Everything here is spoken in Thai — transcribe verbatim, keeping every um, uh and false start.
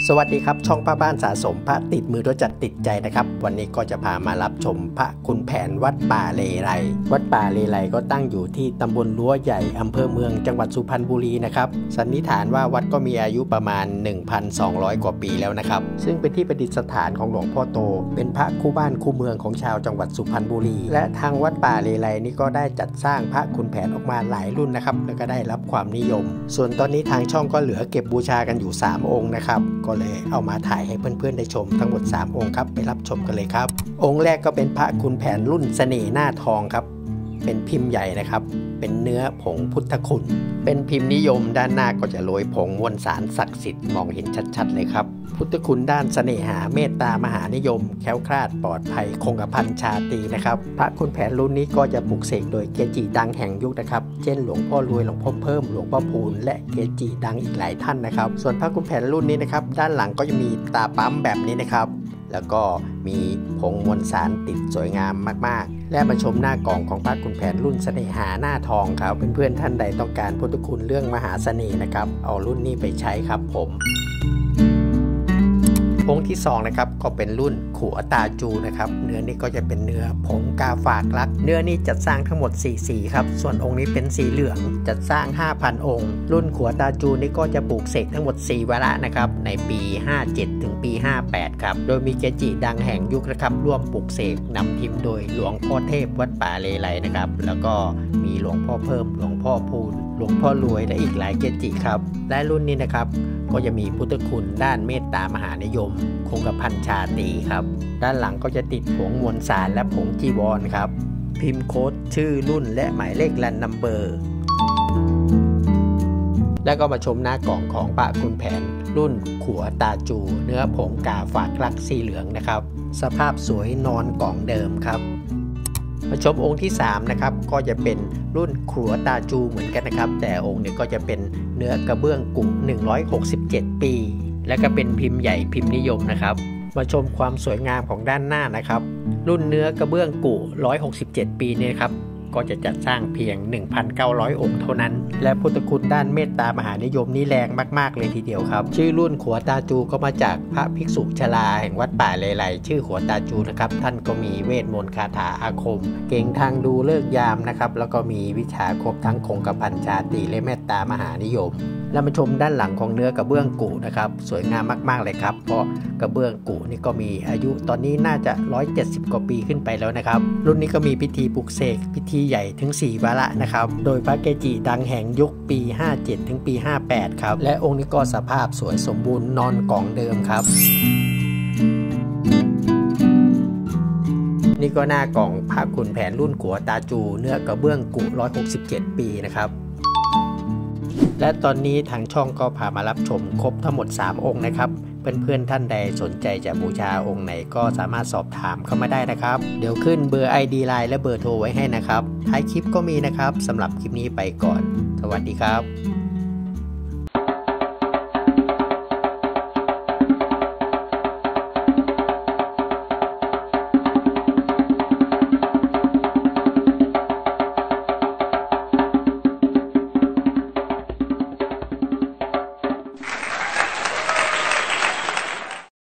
สวัสดีครับช่องป้าบ้านสะสมพระติดมือรถจัดติดใจนะครับวันนี้ก็จะพามารับชมพระคุณแผนวัดป่าเลไลวัดป่าเลไลก็ตั้งอยู่ที่ตำบลรั้วใหญ่อำเภอเมืองจังหวัดสุพรรณบุรีนะครับสันนิษฐานว่าวัดก็มีอายุประมาณ หนึ่งพันสองร้อย กว่าปีแล้วนะครับซึ่งเป็นที่ประดิษฐานของหลวงพ่อโตเป็นพระคู่บ้านคู่เมืองของชาวจังหวัดสุพรรณบุรีและทางวัดป่าเลไลนี่ก็ได้จัดสร้างพระคุณแผนออกมาหลายรุ่นนะครับแล้วก็ได้รับความนิยมส่วนตอนนี้ทางช่องก็เหลือเก็บบูชากันอยู่สามองค์นะครับก็เลยเอามาถ่ายให้เพื่อนๆได้ชมทั้งหมดสามองค์ครับไปรับชมกันเลยครับองค์แรกก็เป็นพระคุณแผนรุ่นเสน่ห์หน้าทองครับเป็นพิมพ์ใหญ่นะครับเป็นเนื้อผงพุทธคุณเป็นพิมพ์นิยมด้านหน้าก็จะโรยผงมวลสารศักดิ์สิทธิ์มองเห็นชัดๆเลยครับพุทธคุณด้านเสน่หาเมตตามหานิยมแคล้วคลาดปลอดภัยคงกระพันชาตรีนะครับพระคุณแผนรุ่นนี้ก็จะปลุกเสกโดยเกจิดังแห่งยุคนะครับเช่นหลวงพ่อรวยหลวงพ่อเพิ่มหลวงพ่อพูนและเกจิดังอีกหลายท่านนะครับส่วนพระคุณแผนรุ่นนี้นะครับด้านหลังก็จะมีตาปั๊มแบบนี้นะครับแล้วก็มีผงมวลสารติดสวยงามมากๆและมาชมหน้ากล่องของพระคุณแผนรุ่นเสน่หาหน้าทองครับเพื่อนๆท่านใดต้องการพุทธคุณเรื่องมหาเสน่ห์นะครับเอารุ่นนี้ไปใช้ครับผมองค์ที่สองนะครับก็เป็นรุ่นขัวตาจูนะครับเนื้อนี้ก็จะเป็นเนื้อผงกาฝากรักเนื้อนี้จัดสร้างทั้งหมดสี่สีครับส่วนองค์นี้เป็นสีเหลืองจัดสร้าง ห้าพัน องค์รุ่นขัวตาจูนี้ก็จะปลูกเสกทั้งหมดสี่วาระนะครับในปีห้าเจ็ดถึงปีห้าแปดครับโดยมีเกจิดังแห่งยุคนะครับร่วมปลูกเสกนำทีมโดยหลวงพ่อเทพวัดป่าเลไลนะครับแล้วก็มีหลวงพ่อเพิ่มหลวงพ่อพูนหลวงพ่อรวยและอีกหลายเกจิครับและรุ่นนี้นะครับก็จะมีพุทธคุณด้านเมตตามหานิยมคงกระพันชาตรีครับด้านหลังก็จะติดผงมวลสารและผงจีวรครับพิมพ์โค้ดชื่อรุ่นและหมายเลขแลนนัมเบอร์แล้วก็มาชมหน้ากล่องของพระคุณแผนรุ่นขัวตาจูเนื้อผงกาฝากรักสีเหลืองนะครับสภาพสวยนอนกล่องเดิมครับมาชมองค์ที่สามนะครับก็จะเป็นรุ่นขัวตาจูเหมือนกันนะครับแต่องค์นี้ก็จะเป็นเนื้อกระเบื้องกุหนึ่งร้อยหกสิบเจ็ดปีและก็เป็นพิมพ์ใหญ่พิมพ์นิยมนะครับมาชมความสวยงามของด้านหน้านะครับรุ่นเนื้อกระเบื้องกุหนึ่งร้อยหกสิบเจ็ดปีเนี่ยครับก็จะจัดสร้างเพียง หนึ่งพันเก้าร้อย องค์เท่านั้นและพุทธคุณด้านเมตตามหานิยมนี้แรงมากๆเลยทีเดียวครับชื่อรุ่นขัวตาจูก็มาจากพระภิกษุชราแห่งวัดป่าเลไลชื่อขัวตาจูนะครับท่านก็มีเวทมนต์คาถาอาคมเก่งทางดูฤกษ์ยามนะครับแล้วก็มีวิชาครบทั้งคงกระพันชาตรีและเมตตามหานิยมแล้วมาชมด้านหลังของเนื้อกระเบื้องกุนะครับสวยงามมากๆเลยครับเพราะกระเบื้องกุนี่ก็มีอายุตอนนี้น่าจะหนึ่งร้อยเจ็ดสิบกว่าปีขึ้นไปแล้วนะครับรุ่นนี้ก็มีพิธีปลุกเสกพิธีใหญ่ถึงสี่วาระนะครับโดยพระเกจิดังแห่งยุคปีห้าเจ็ดถึงปีห้าแปดครับและองค์นี้ก็สภาพสวยสมบูรณ์นอนกล่องเดิมครับนี่ก็หน้ากล่องพระคุณแผนรุ่นขัวตาจูเนื้อกระเบื้องกุหนึ่งร้อยหกสิบเจ็ดปีนะครับและตอนนี้ทางช่องก็พามารับชมครบทั้งหมดสามองค์นะครับเพื่อนๆท่านใดสนใจจะบูชาองค์ไหนก็สามารถสอบถามเข้ามาได้นะครับเดี๋ยวขึ้นเบอร์ ไอ ดี ไลน์ และเบอร์โทรไว้ให้นะครับท้ายคลิปก็มีนะครับสำหรับคลิปนี้ไปก่อนสวัสดีครับ